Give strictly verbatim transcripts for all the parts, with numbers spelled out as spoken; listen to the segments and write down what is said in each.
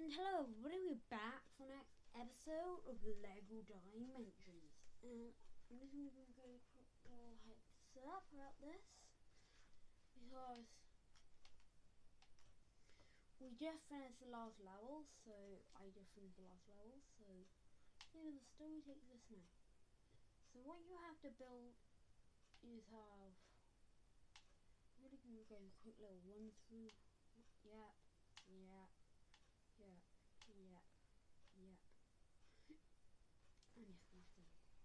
And hello everybody, we're back for the next episode of LEGO Dimensions. And I'm just going to give a quick little heads up about this, because we just finished the last level, so I just finished the last level, so here the story takes us now. So what you have to build is have, I'm really going to go a quick little run through. Yep, yep, yep, yep, yep. And yes, my thing.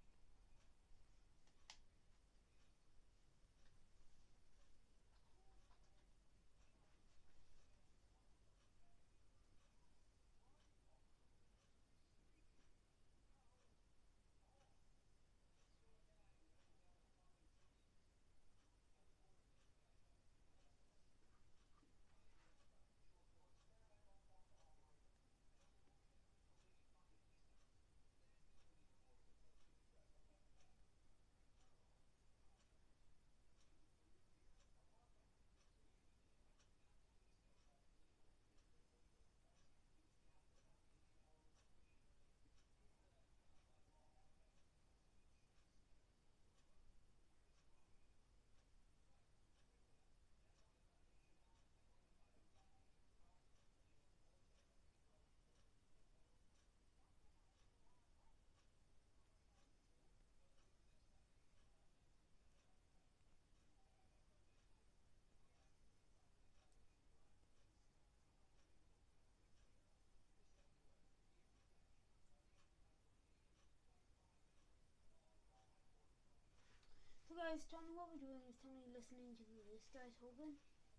So guys, tell me what we're doing is tell me listening to this guy talking.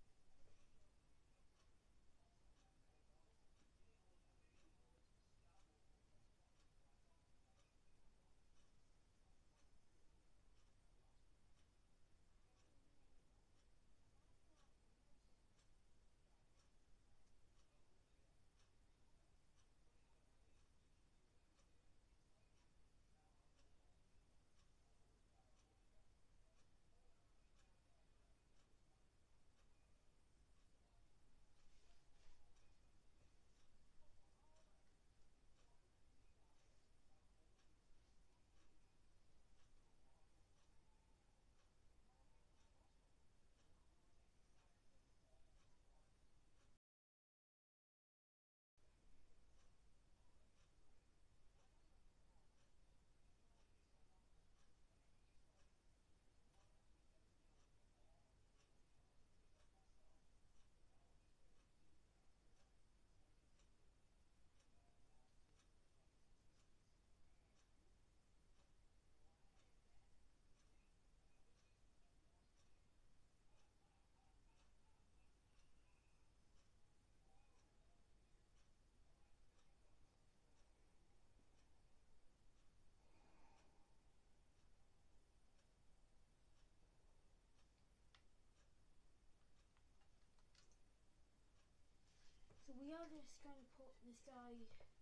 So we are just going to put this guy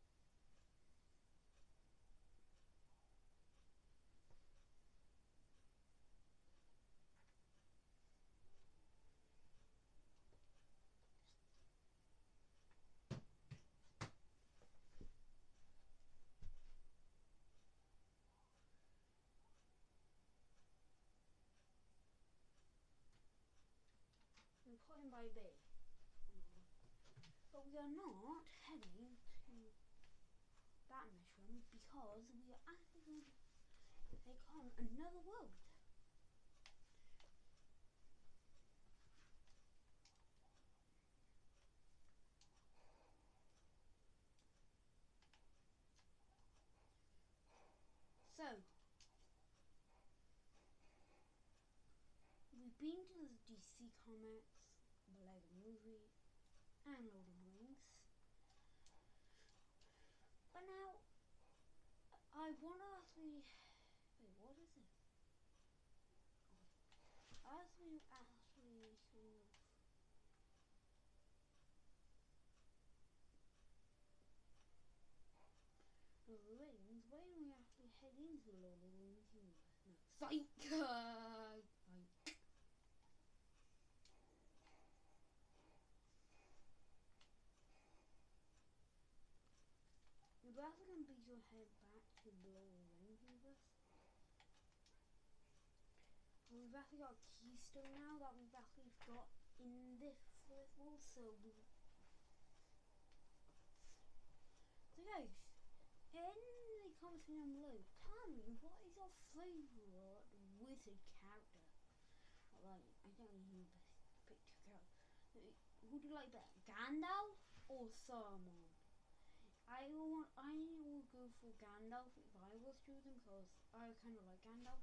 and put him by B. But we are not heading to that mission because we are actually going to take on another world. So we've been to the D C Comics, the LEGO Movie, and Lord of the Rings. But now I wanna actually wait, what is it? Oh, as we actually kind of Lord of the Rings, why don't we actually head into the Lord of the Rings universe? No. Psych! Uh, Psych. to head back to blow a ring through this. And we've actually got a keystone now that we've actually got in this for this world, so we so guys, in the comments down below, tell me what is your favourite wizard character? Like, I don't even pick two characters. Who do you like better, Gandalf or Saruman? I will, I will go for Gandalf if I was choosing because I kind of like Gandalf.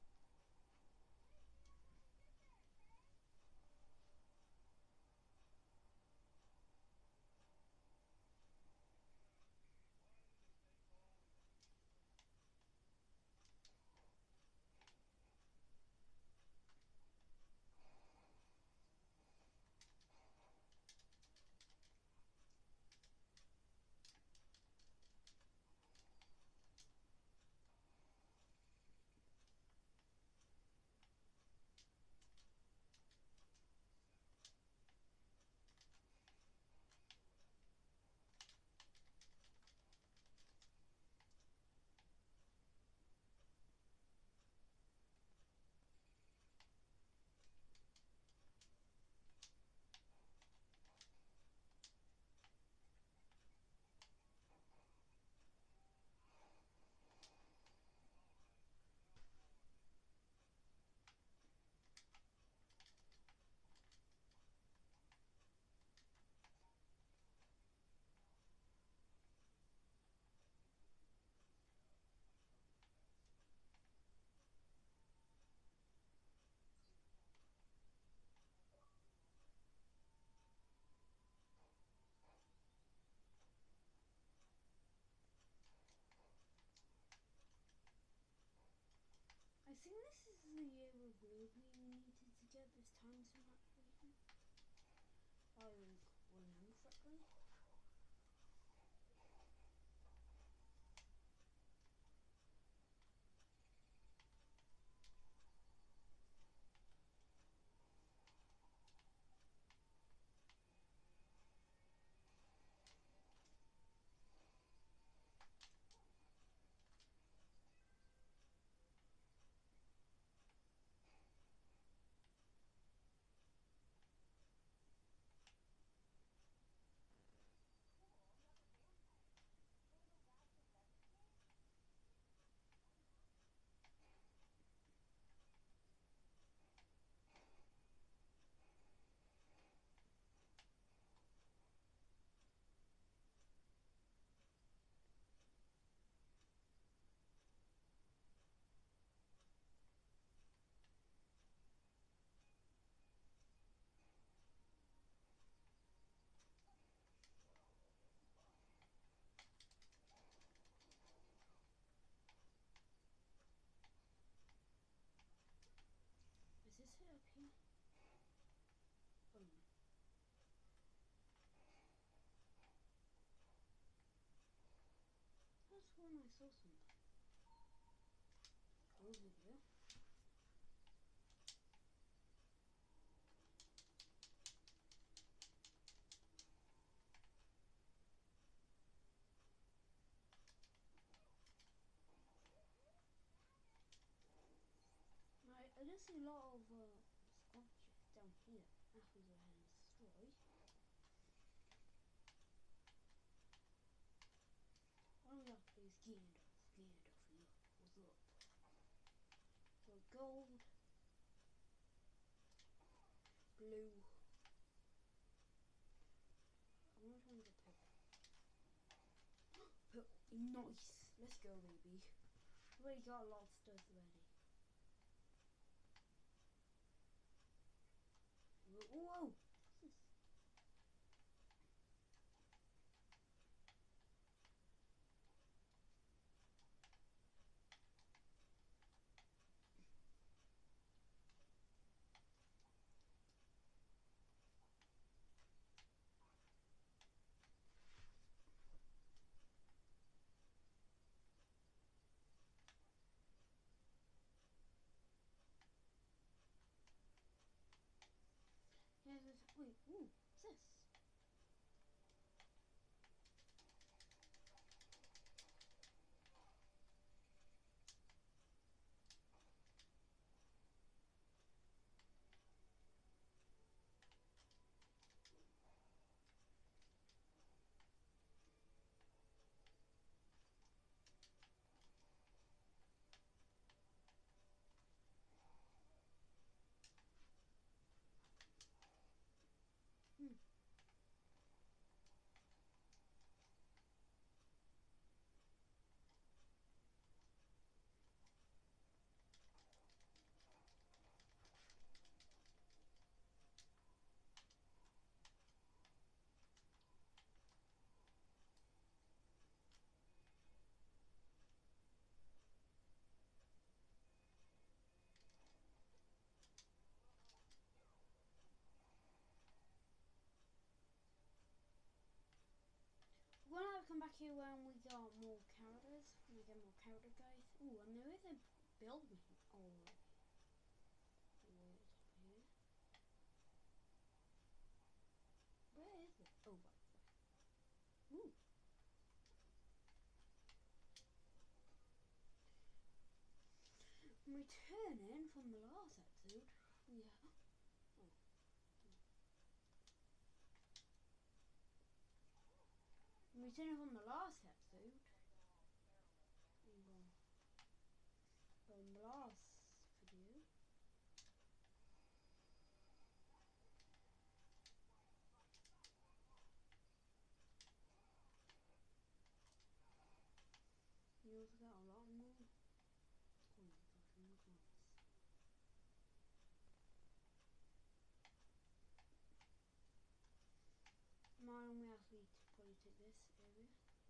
I think this is the year where Ruby needed to get this time zone activation. I remember correctly. Is this it up here? Oh no. That's when I saw something. Over here. I, I just see a lot of uh, sculptures down here after they had destroyed. All we have to play is Gandalf. Gandalf, look, what's up? So gold, blue. I'm not trying to get purple. Purple, nice. Let's go, baby. We already got a lot of stuff ready. Whoa! Whoa. What's this? Yeah, there's, wait, ooh, what's this? back here when we got more characters. When we get more character guys. Ooh, and there is a building. Oh, wait, up here. Where is it? Oh, right, right. Ooh. I'm returning from the last episode. Yeah. Oh. I'm returning from the last episode. From the last video. You also got a lot more coins. More coins. Mine we actually probably take this area.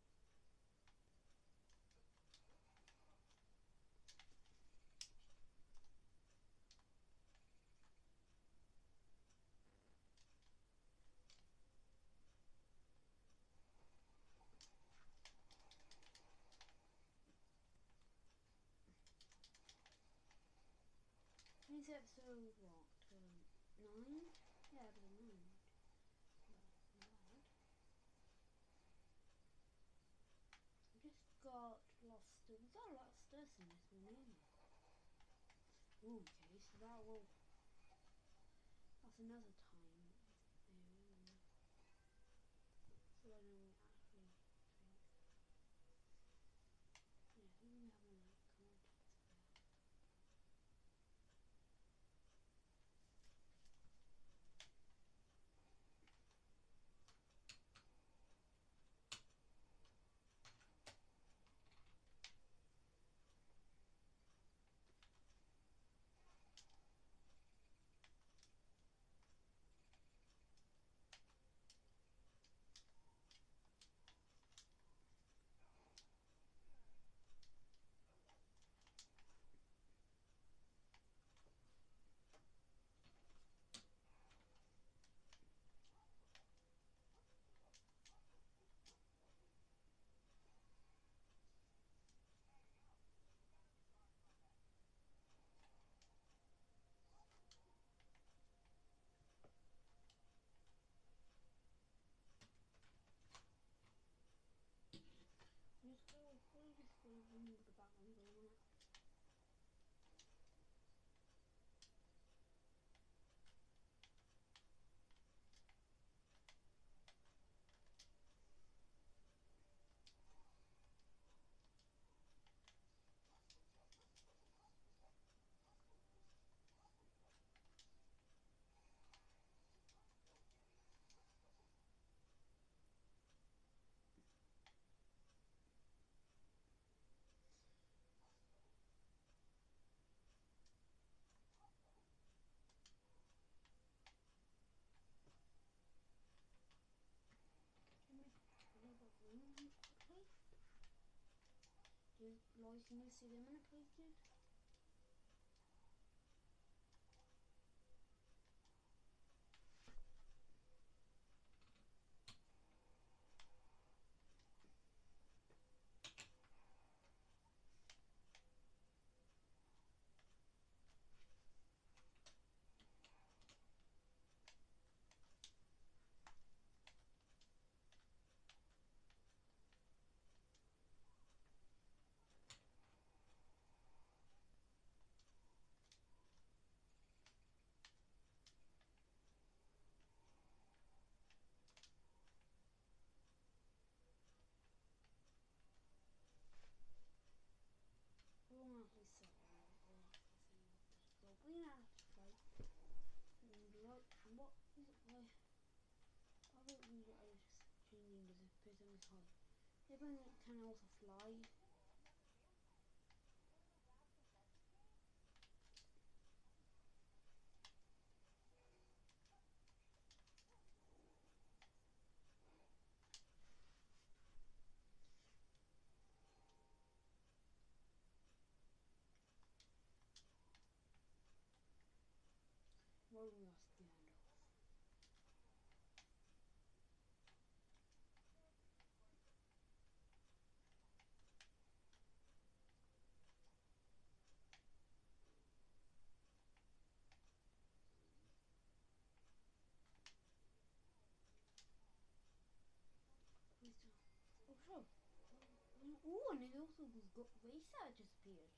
This episode what? Um, nine? Yeah, episode nine. Not bad. I just got lost. We got a lot of stuff in this one, anyway. Ooh, okay, so that will. That's another time area. So I know we actually drink. Yeah, I think we have one like contacts there. Just go, probably just go remove the background going on it. Quickly. Do Lois, can you see them in a place, dude? We won't actually set one. We'll actually see what this is. So we have to fight. And like, what is it like? I thought we were just changing the person is high. Everyone can also fly. Well, we lost the hand off. Oh, and it also got reset disappeared.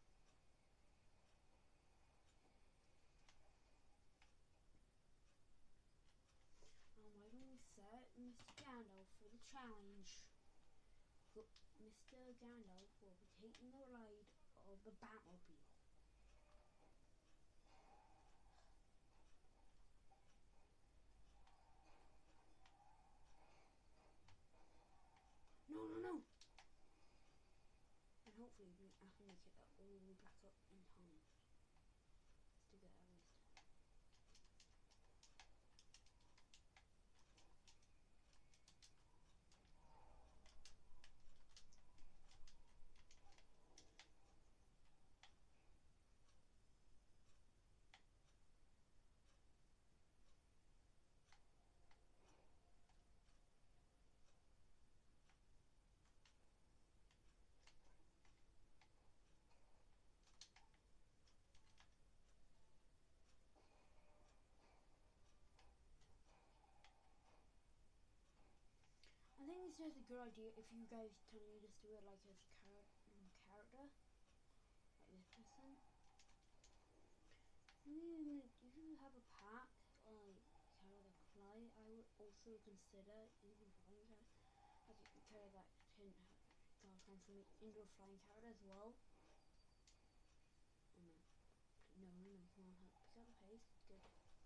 And why don't we set Mister Gandalf for the challenge? Mister Gandalf will be taking the ride of the Batmobile. No, no, no! And hopefully we, I can make it all the way back up in time. Just to get at least. I think it's just a good idea if you guys tell me just do it like as a char um, character, like this person. Even if you have a pack like character that fly, I would also consider even flying character as a character that can transform into a flying character as well. Oh no, no, no, no! Come on, pick up the pace. Good.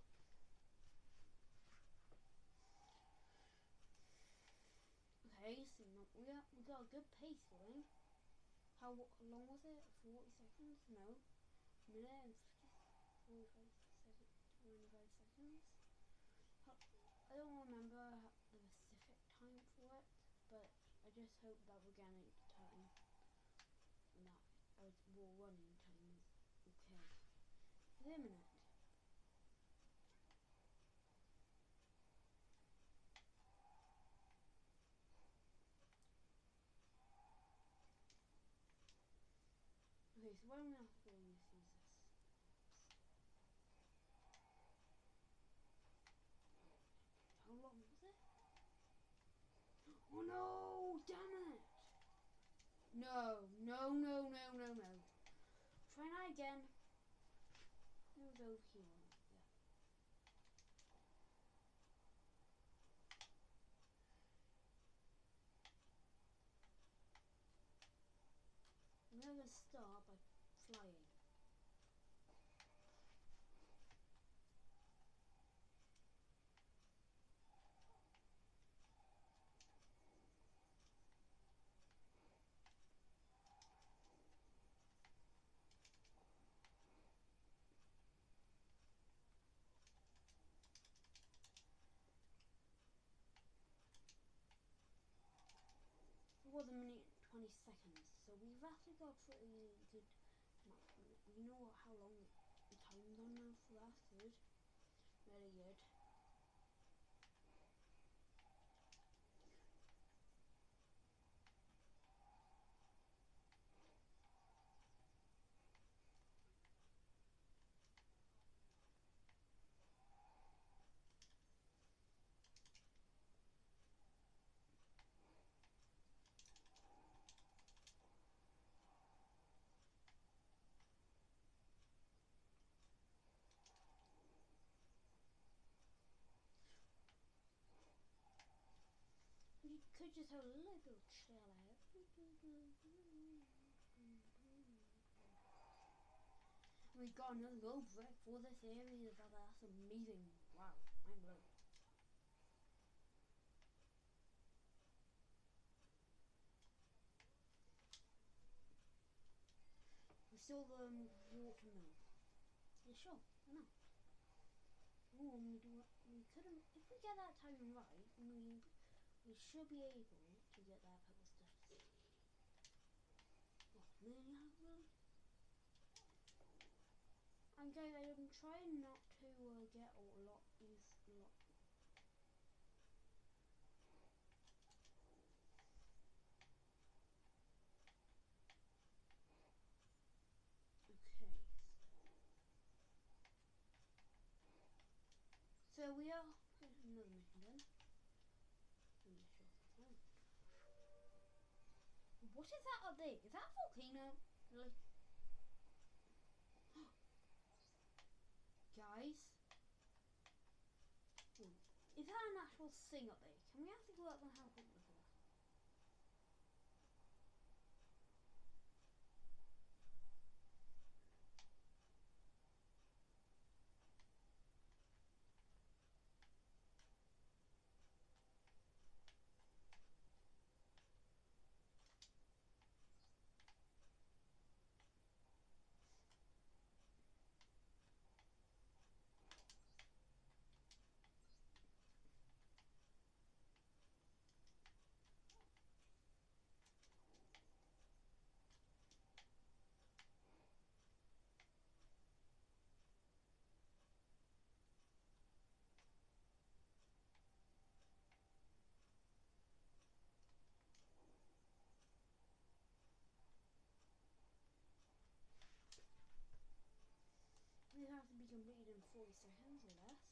Okay, so now we got we got a good pace going. How long was it? Forty seconds? No, minute and forty-five seconds. Twenty-five seconds. I don't remember the specific time for it, but I just hope that organic time that I will running time is okay. Wait a minute. Okay, so what I'm gonna have to use is this. How long was it? Oh no! Damn it! No, no, no, no, no, no. Try that again. It was over here. Yeah. I'm gonna start by flying. It was a minute and twenty seconds, so we've actually got a pretty good map. We know how long the time's on now for that. Good. Very good. You could just have a little chill out. We got another gold brick for this area. That's amazing. Wow, I'm blown. We saw the um, watermill. Yeah, sure. I know. Oh, we do. We could have. If we get that timing right, we we should be able to get that purple stuff. Oh, really? And guys, I'm trying not to uh, get a lot these lot. Okay. So we are another mission done. What is that up there? Is that a volcano? Really? Guys? Ooh. Is that an actual thing up there? Can we actually go up and have a quick look at that? It has to be completed in forty seconds or less.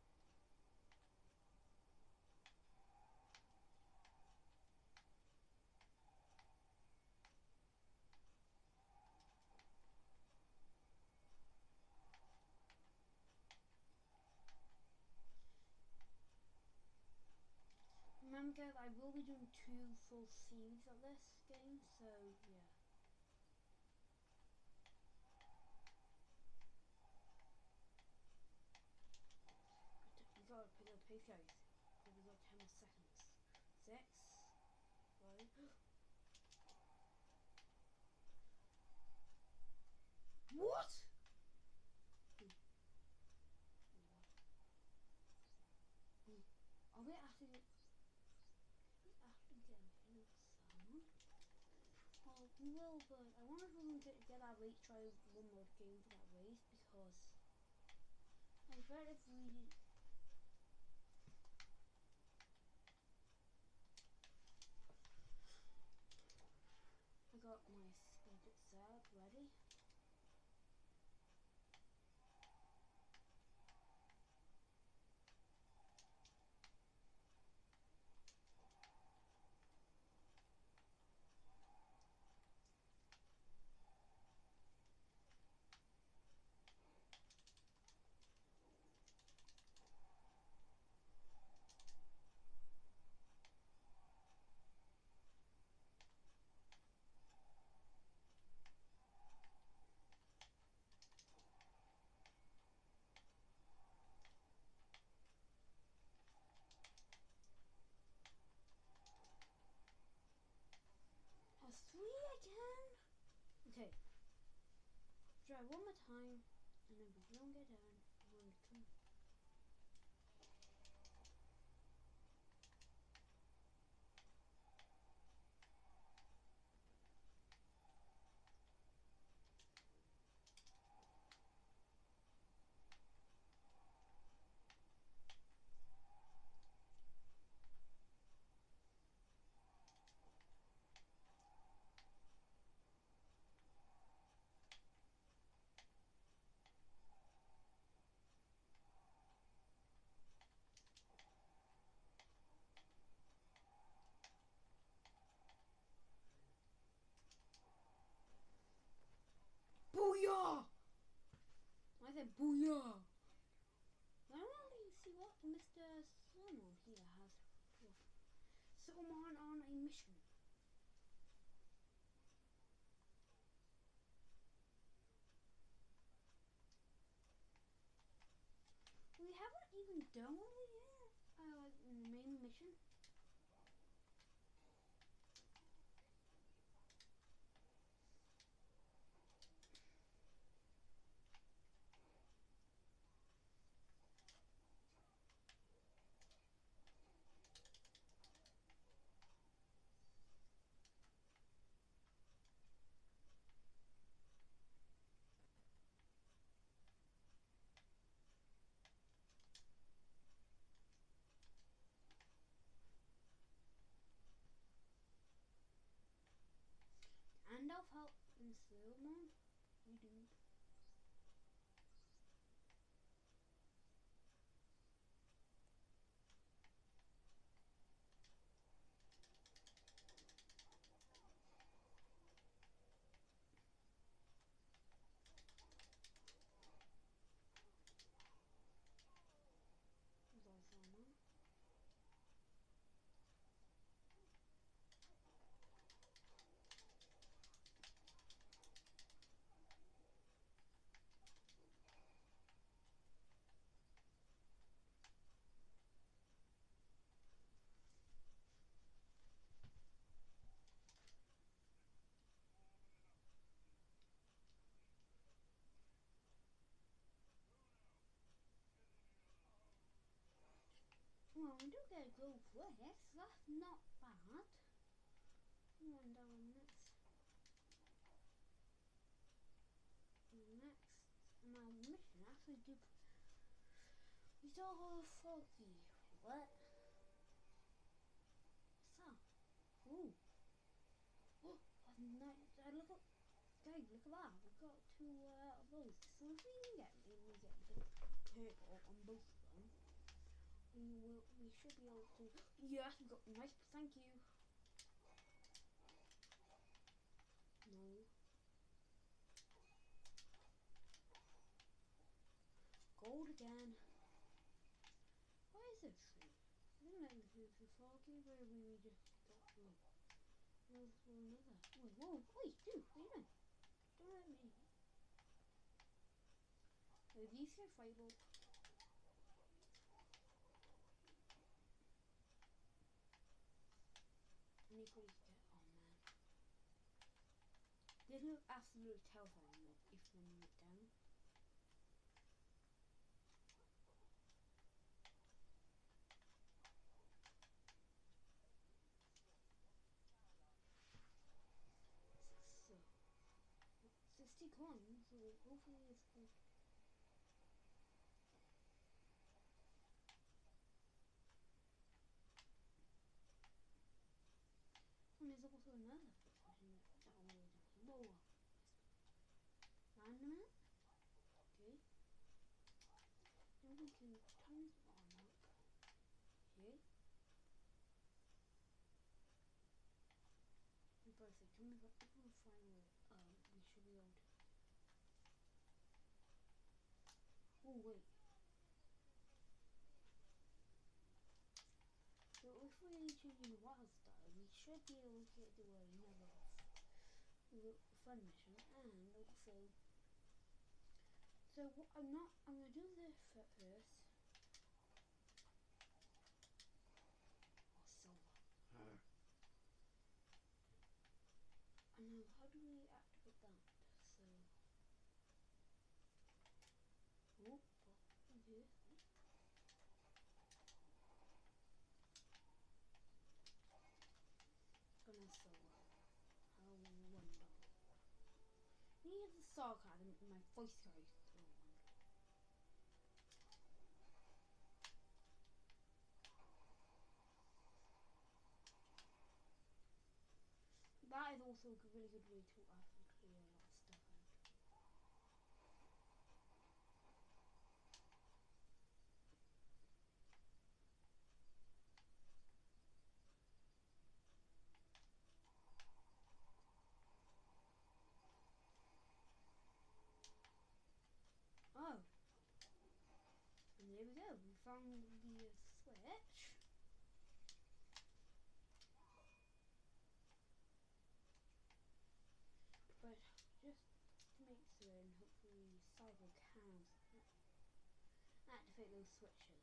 Remember guys, I will be doing two full series of this game, so yeah. You gotta pick up the pace guys. We've got ten more seconds. Six, five. What? Hmm. Hmm. Are we actually we actually getting hit of someone? Well, we will, but I wonder if we can get, get that race, try one more game for that race, because I bet if we I got my schedule set ready. A three again? Okay. Try one more time, and then if we don't get down, we're going to come. Booyah! I said booyah! I want to see what Mister Solomon here has. Solomon on a mission. We haven't even done one yet. Uh, like the main mission. And I'll help in Solomon. We do. we do get a gold quest. That's not bad. One down next. Next, and our mission actually give. We saw her foggy. What? So, ooh. Oh, nice. Uh, look at, guys, look at that. We got two uh, of those. So if we can get, maybe we get the purple on both of them, we will. We should be able to. Yes, we got nice. Thank you. No. Gold again. Why is this tree? I think that this is the foggy where we just got through. Move for another. Wait, whoa, wait, dude, what are you doing? Don't let me. So these are fighting. And you could get. Oh man. This look absolutely terrifying though, if when you look down. So, sixty coins, so hopefully it's good. And there's also another version that all the way down here. Whoa, whoa. Land a minute. Okay. Then we can turn this on up. Okay. And perfect. Can we go if we finally um we should be able to. Oh wait. So if we change in wild style, we should be able to do another fun mission, and also. So what I'm not. I'm gonna do this first. Oh, silver. Uh. I know. How do we activate that? So. Oh, okay. Gonna silver. How wonderful. Need the star card and my voice card. So wonderful. That is also a really good way to actually clear a lot of stuff out. Oh. And there we go. We found the uh, switch. But just to make certain, hopefully Cyber can activate those switches.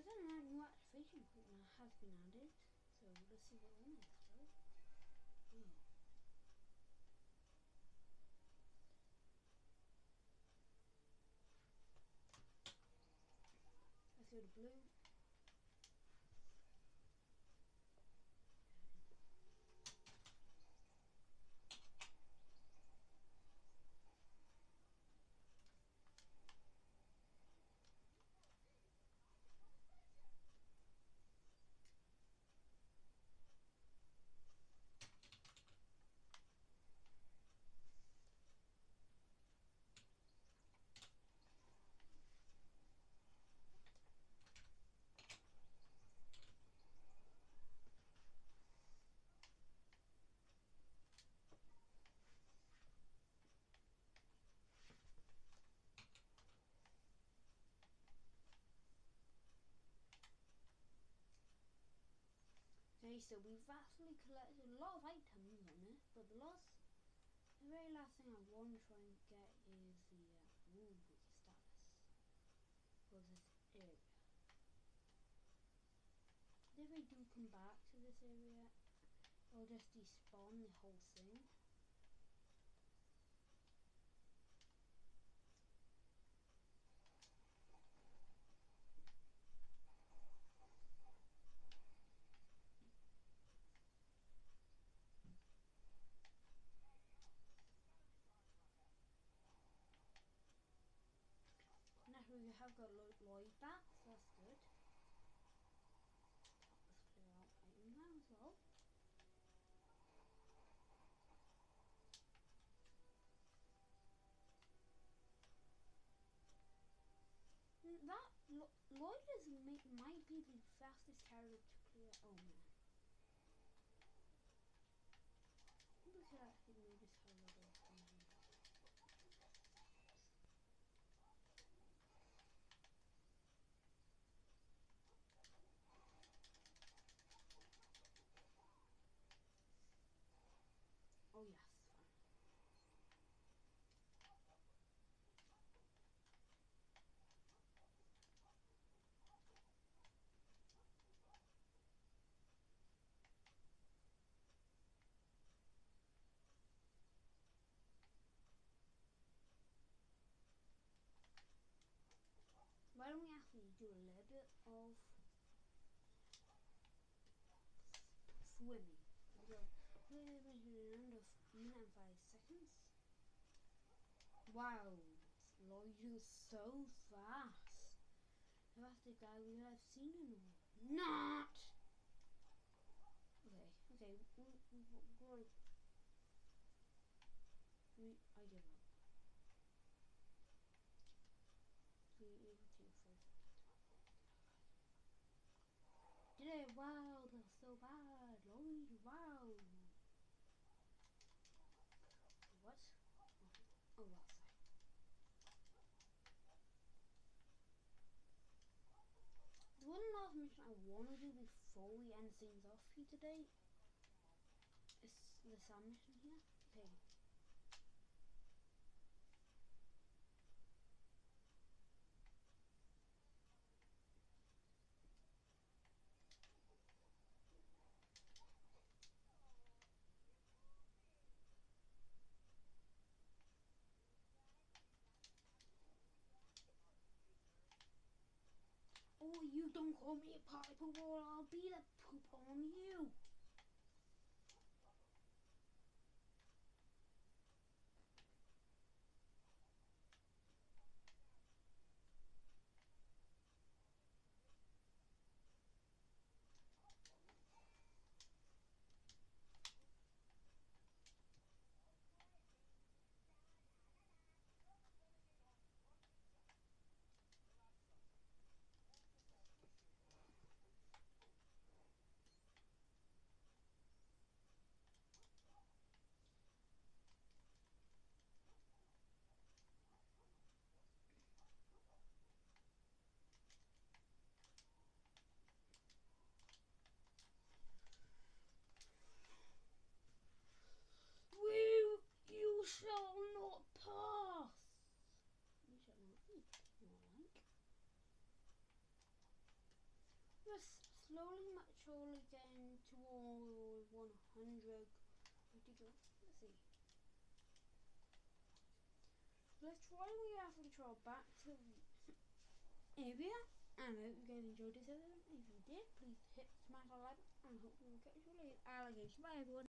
Other than that, new activation equipment has been added. So let's see what one is though. Oh. Let's go to blue. Okay, so we've actually collected a lot of items on it, but the last, the very last thing I want to try and get is the uh, rule book status for this area. If we do come back to this area, it'll just despawn the whole thing. Now we have got Lloyd back, so that's good. Let's clear out item now as well. That Lo Lloyd is may might be the fastest character to clear. Oh man, we could actually maybe just have a little fun here. Oh yes, fun. Why don't we actually do a little bit of swimming? We'll go a little bit to the end of a minute and five seconds. Wow, Lloyd is so fast. The fastest guy we have seen in a while. Not! Okay, okay, we, we, we, we, I give up. Three, eight, two, five. Did it? Wow, that's so bad. Lloyd, wow. What? Oh, well, sorry. The one last mission I want to do before we end things off here today is the sun mission here. Okay. Oh, you don't call me a party pooper or I'll beat a poop on you. slowly but surely getting toward one hundred. Let's see. Let's try we have to try back to area. And I hope you guys enjoyed this episode. If you did, please hit smash the like button and I hope we will catch you later. Alligator. Bye everyone.